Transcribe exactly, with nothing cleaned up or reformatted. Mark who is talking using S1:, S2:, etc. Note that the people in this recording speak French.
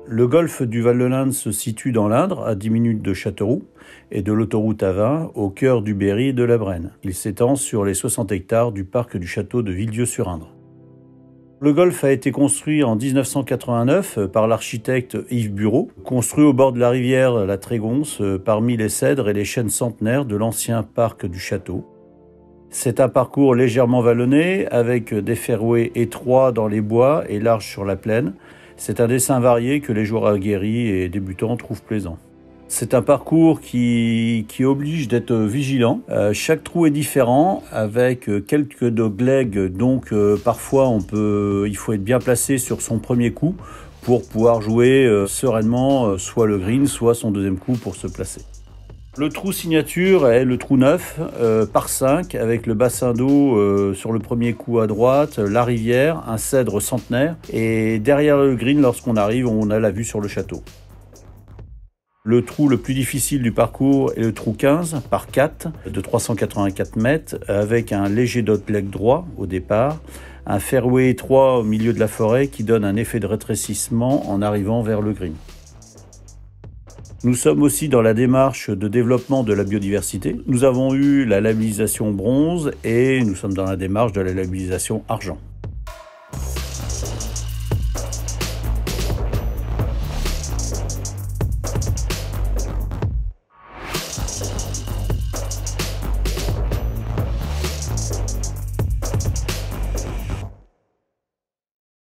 S1: Le golfe du Val-de-l'Inde se situe dans l'Indre, à dix minutes de Châteauroux, et de l'autoroute A vingt, au cœur du Berry et de la Brenne. Il s'étend sur les soixante hectares du parc du château de Villedieu-sur-Indre. Le golfe a été construit en mille neuf cent quatre-vingt-neuf par l'architecte Yves Bureau, construit au bord de la rivière la Trégonce, parmi les cèdres et les chênes centenaires de l'ancien parc du château. C'est un parcours légèrement vallonné, avec des fairways étroits dans les bois et larges sur la plaine. C'est un dessin varié que les joueurs aguerris et débutants trouvent plaisant. C'est un parcours qui, qui oblige d'être vigilant. Euh, chaque trou est différent, avec quelques doglegs, donc euh, parfois on peut, il faut être bien placé sur son premier coup pour pouvoir jouer euh, sereinement euh, soit le green, soit son deuxième coup pour se placer. Le trou signature est le trou neuf euh, par cinq avec le bassin d'eau euh, sur le premier coup à droite, la rivière, un cèdre centenaire et derrière le green, lorsqu'on arrive, on a la vue sur le château. Le trou le plus difficile du parcours est le trou quinze par quatre de trois cent quatre-vingt-quatre mètres avec un léger dogleg droit au départ, un fairway étroit au milieu de la forêt qui donne un effet de rétrécissement en arrivant vers le green. Nous sommes aussi dans la démarche de développement de la biodiversité. Nous avons eu la labellisation bronze et nous sommes dans la démarche de la labellisation argent.